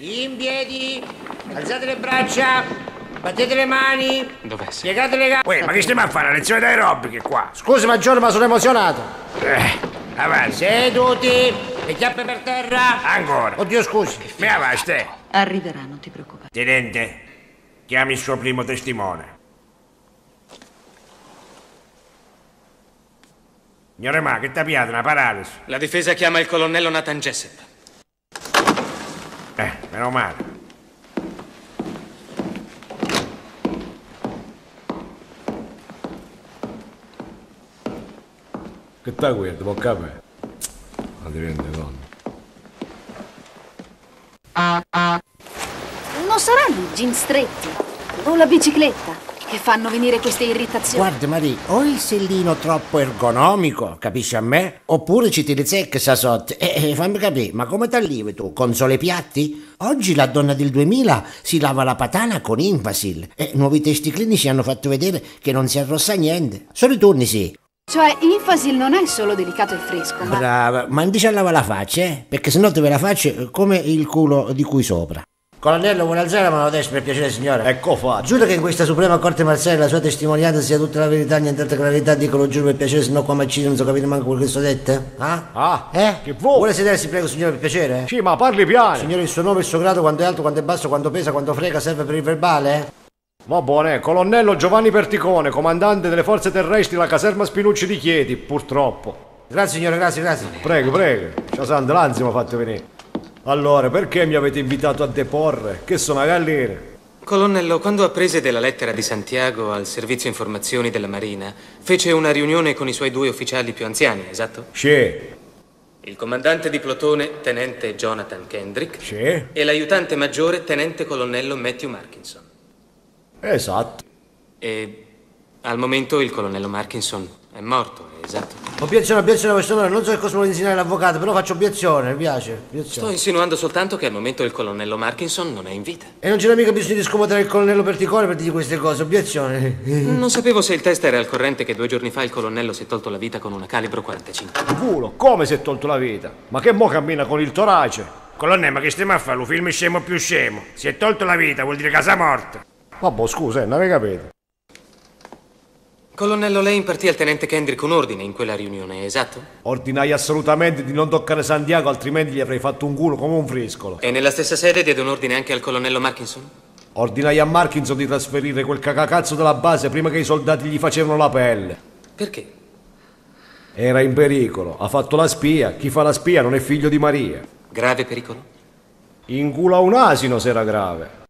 In piedi, alzate le braccia, battete le mani. Dov'è? Piegate le gambe. Uè, ma che stiamo a fare? La lezione d'aerobiche qua. Scusi maggiore, ma sono emozionato. Avanti. Seduti, le chiappe per terra. Ancora. Oddio, scusi. Mi avanti, te. Arriverà, non ti preoccupare. Tenente, chiami il suo primo testimone. Signore Ma, che t'ha piato una paralisi? La difesa chiama il colonnello Nathan Jessup. Meno male. Che t'ha guarda, può capire? Ma ti rende conto? Non saranno i jeans stretti o la bicicletta che fanno venire queste irritazioni? Guarda Maria, o il sellino troppo ergonomico, capisci a me? Oppure ci tiri secche sta sotto. Fammi capire, ma come t'allivi tu? Con sole piatti? Oggi la donna del 2000 si lava la patana con Infasil. Nuovi testi clinici hanno fatto vedere che non si arrossa niente. Solo i turni sì. Cioè, Infasil non è solo delicato e fresco, ma... Brava, ma non dici a lava la faccia, perché sennò te ve la faccio come il culo di qui sopra. Colonnello, vuole alzare la mano destra per piacere, signore? Ecco fatto. Giuro che in questa suprema corte marziale la sua testimonianza sia tutta la verità, niente altra clarità, dico, lo giuro per piacere, sennò qua macino non so capire manco quello che sto detto. Che vuoi? Vuole sedersi, prego, signore, per piacere? Sì, ma parli piano. Signore, il suo nome, il suo grado, quanto è alto, quanto è basso, quanto pesa, quanto frega, serve per il verbale? Va buone, colonnello Giovanni Perticone, comandante delle forze terrestri, la caserma Spinucci di Chieti, purtroppo. Grazie, signore, grazie. Prego. Ciao Sandro, l'ansia mi ha fatto venire. Allora, perché mi avete invitato a deporre? Che sono a gallina? Colonnello, quando apprese della lettera di Santiago al servizio informazioni della Marina, fece una riunione con i suoi 2 ufficiali più anziani, esatto? Sì. Il comandante di plotone, tenente Jonathan Kendrick, Sì. e l'aiutante maggiore, tenente colonnello Matthew Markinson. Esatto. E al momento il colonnello Markinson è morto, esatto? Obiezione, questo nome, non so che cosa vuole insegnare l'avvocato, però faccio obiezione, mi piace. Sto insinuando soltanto che al momento il colonnello Markinson non è in vita. E non c'era mica bisogno di scomodare il colonnello Perticone per dirgli queste cose, obiezione. Non sapevo se il test era al corrente che 2 giorni fa il colonnello si è tolto la vita con una calibro 45. Culo, come si è tolto la vita? Ma che mo cammina con il torace? Colonnello, ma che stiamo a fare? Lo film scemo più scemo. Si è tolto la vita, vuol dire casa morta. Vabbè, scusa, non avevi capito? Colonnello, lei impartì al tenente Kendrick un ordine in quella riunione, esatto? Ordinai assolutamente di non toccare Santiago, altrimenti gli avrei fatto un culo come un friscolo. E nella stessa sede diede un ordine anche al colonnello Markinson? Ordinai a Markinson di trasferire quel cacacazzo della base prima che i soldati gli facevano la pelle. Perché? Era in pericolo, ha fatto la spia. Chi fa la spia non è figlio di Maria. Grave pericolo? In culo a un asino se era grave.